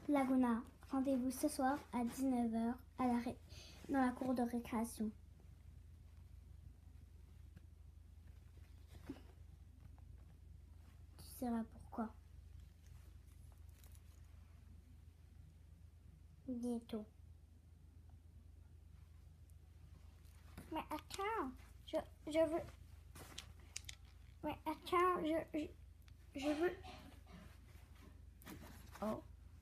Laguna, rendez-vous ce soir à 19h dans la cour de récréation. Tu sauras pourquoi. Bientôt. Mais attends, je veux... Mais attends, je veux... Oh.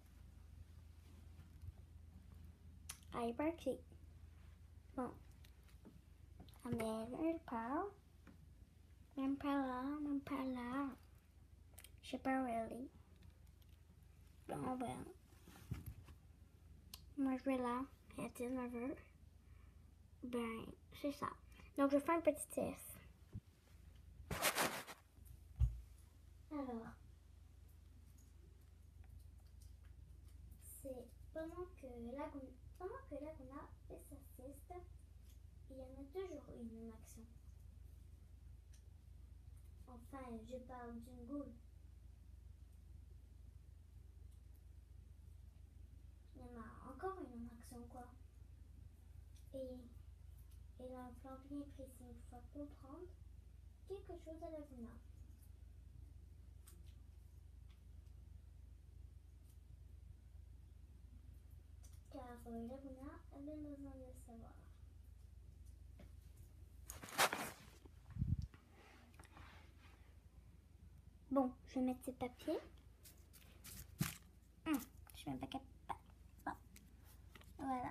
Allez, parti. Bon. Mais elle parle. Même pas là. Je sais pas really. Bon, ben. Moi, je vais là, à 19h. Ben, c'est ça. Donc, je vais faire un petit test. Alors, c'est pendant que Laguna fait sa sieste, il y en a toujours une action. Enfin, je parle d'une goule. Il y en a encore une action, quoi. Et un plan bien précis pour faire comprendre quelque chose à Laguna. Car Laguna a bien besoin de le savoir. Bon, je vais mettre ces papiers. Je vais mettre bon. Voilà.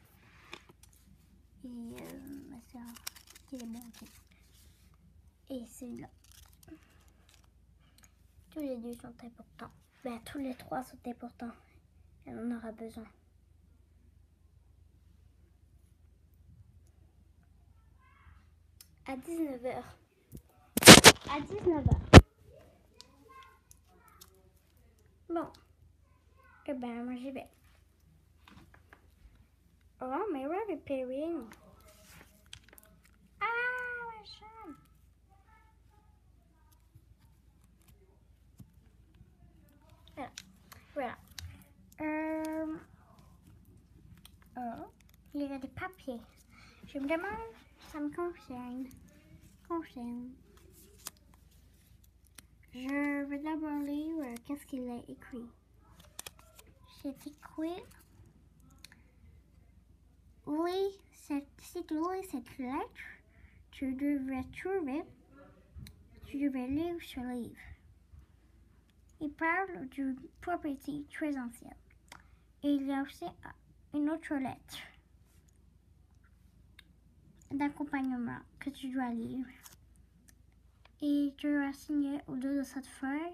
Et ma soeur, qui est bon aussi. Et celui-là. Tous les deux sont importants. Ben, tous les trois sont importants. Elle en aura besoin. À 19h. À 19h. Bon. Eh ben, moi j'y vais. Oh, mais repairing. Ah, ma chambre. Voilà. Oh, il y a des papiers. Je me demande, ça me concerne. Je vais d'abord lire qu'est-ce qu'il a écrit. C'est écrit. Si tu lis cette lettre, tu devrais lire ce livre. Il parle d'une propriété très ancienne. Et il y a aussi une autre lettre d'accompagnement que tu dois lire. Et tu dois signer au dos de cette feuille,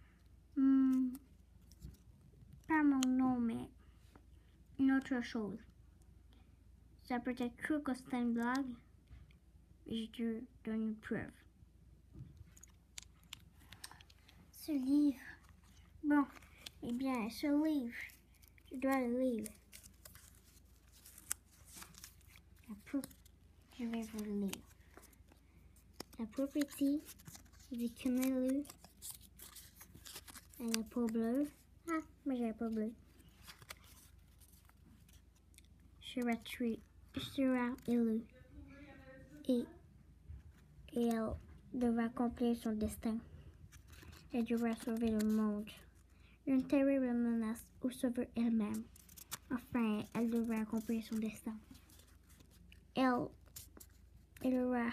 pas mon nom, mais une autre chose. Ça peut être cru que c'est une blague, mais je te donne une preuve. Ce livre, bon, eh bien, ce livre, tu dois le lire. Je vais vous le lire. La propriété du Canelu et la peau bleue. Ah, mais j'ai la peau bleue. Sera élue. Et elle devra accomplir son destin. Elle devra sauver le monde d'une terrible menace ou sauver elle-même. Enfin, elle devra accomplir son destin. Elle aura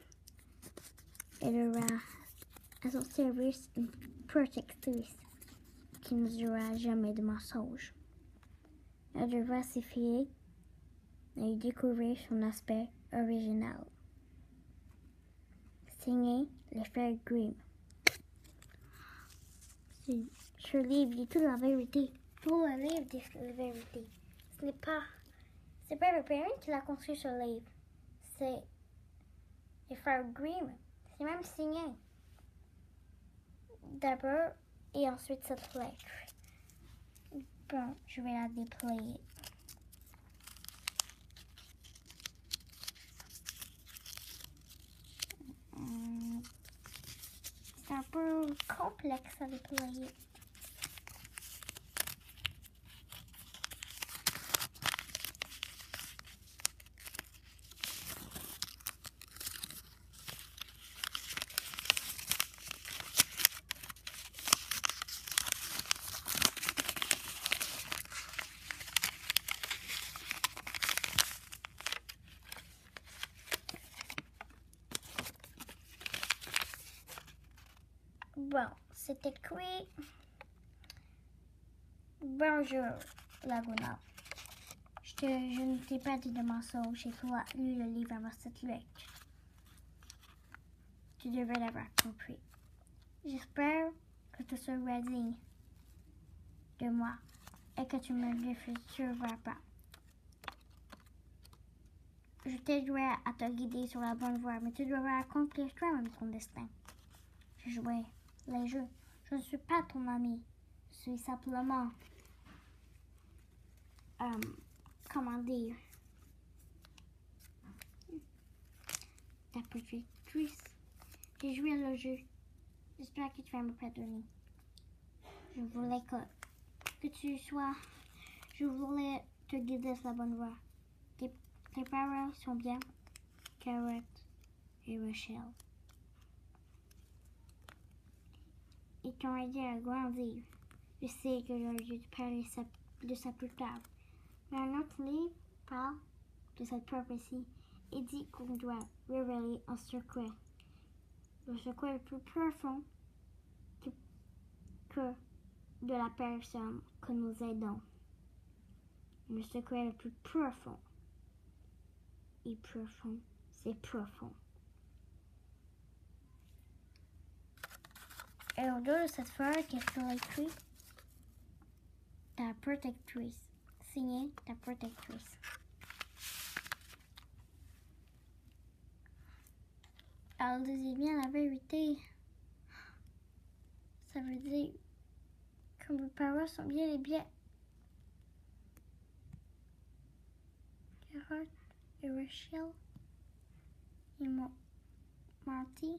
à son service une protectrice qui ne dira jamais de mensonges. Elle devra s'y fier et découvrir son aspect original. Signé les frères Grimm. Ce livre dit toute la vérité. Tout le livre dit la vérité. C'est pas Perrin qui l'a construit ce livre. C'est les frères Grimm. C'est même signé. D'abord et ensuite cette lettre. Bon, je vais la déployer. C'est un peu complexe à déployer. c'est écrit Bonjour, Laguna. Je ne t'ai pas dit de mensonge et tu as lu le livre avant cette lettre. Tu devrais l'avoir compris. J'espère que tu seras digne de moi et que tu me définiras pas. Je t'aiderai à te guider sur la bonne voie, mais tu devras accomplir toi-même ton destin. Je jouais les jeux. Je ne suis pas ton ami. Je suis simplement, comment dire, ta protectrice. J'ai joué le jeu. J'espère que tu vas me pardonner. Je voulais que tu sois... Je voulais te guider sur la bonne voie. Tes parents sont bien, Carrot et Rachel. Ils t'ont aidé à grandir. Je sais que j'aurais dû te parler de ça plus tard. Mais un autre livre parle de cette prophétie et dit qu'on doit révéler un secret. Le secret le plus profond que de la personne que nous aidons. Le secret le plus profond. Et profond, c'est profond. Et au dos de cette feuille, qu'est-ce qu'il a écrit? Ta protectrice. Signé ta protectrice. Elle disait bien la vérité. Ça veut dire que mes parents sont bien les biens. Carrot et Rachel, ils m'ont menti.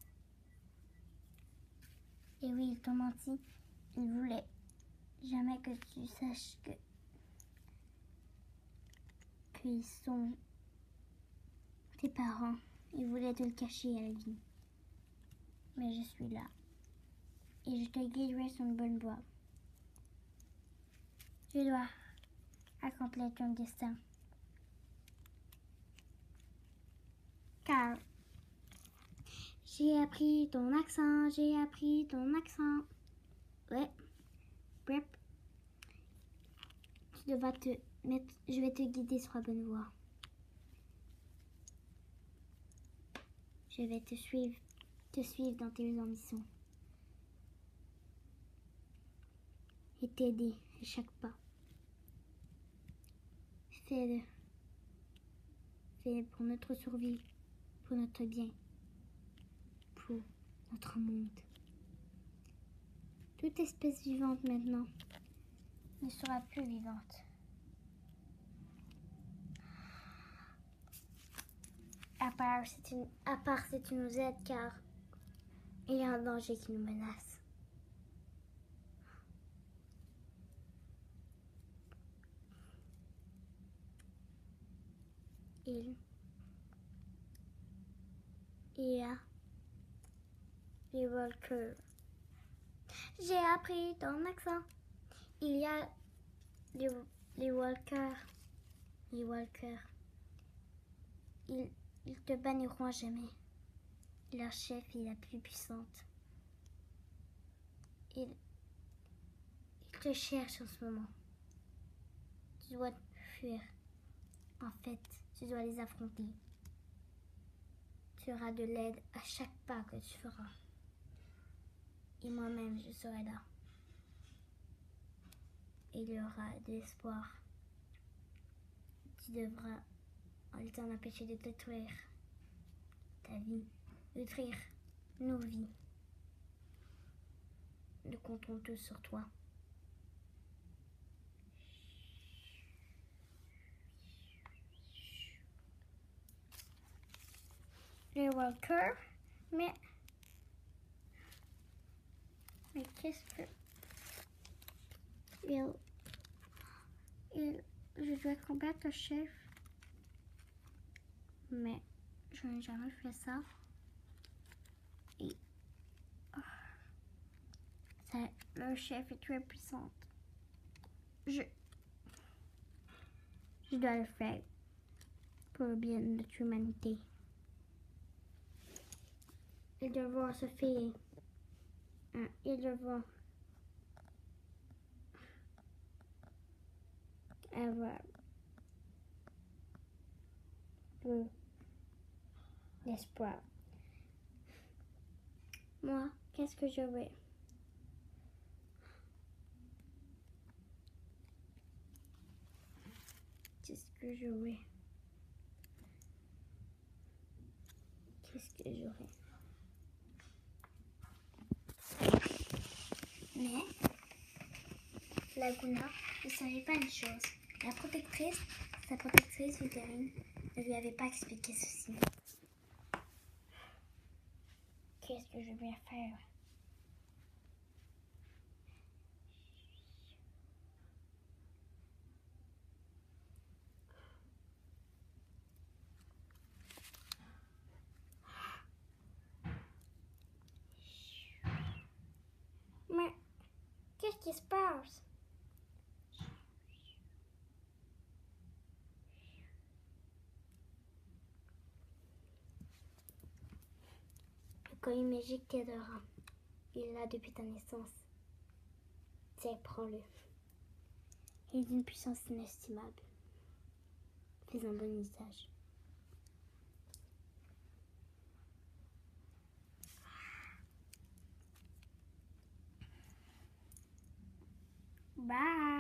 Et oui, ils t'ont menti. Ils voulaient jamais que tu saches qu'ils sont tes parents. Ils voulaient te le cacher à la vie. Mais je suis là. Et je te guiderai sur une bonne voie. Tu dois accomplir ton destin. Car j'ai appris ton accent, Ouais. Bref. Tu devras te mettre... Je vais te guider sur la bonne voie. Je vais te suivre dans tes ambitions. Et t'aider à chaque pas. Fais-le. Fais-le pour notre survie, pour notre bien, pour notre monde. Toute espèce vivante maintenant ne sera plus vivante. À part si tu nous aides, car il y a un danger qui nous menace. Il y a les walkers. J'ai appris ton accent. Il y a les walkers. Les walkers. Ils te banniront jamais. Leur chef est la plus puissante. Ils te cherchent en ce moment. Tu dois fuir. En fait, tu dois les affronter. Tu auras de l'aide à chaque pas que tu feras. Et moi-même, je serai là. Et il y aura de l'espoir. Tu devras, en t'en empêcher de détruire ta vie, détruire nos vies. Nous comptons tous sur toi. Les walkers, mais qu'est-ce que je dois combattre le chef, mais je n'ai jamais fait ça. Et le chef est très puissant. Je dois le faire pour le bien de notre humanité. Le devoir se fait Ils devront avoir peu d'espoir. Moi, qu'est-ce que je vais? Qu'est-ce que je vais? Qu'est-ce que j'aurai? Mais Laguna ne savait pas une chose. Sa protectrice Victorine, ne lui avait pas expliqué ceci. Qu'est-ce que je vais faire? Mais qu'est-ce qui se passe? Le collier magique t'aidera. Il l'a depuis ta naissance. Tiens, prends-le. Il est d'une puissance inestimable. Fais un bon usage. Bye!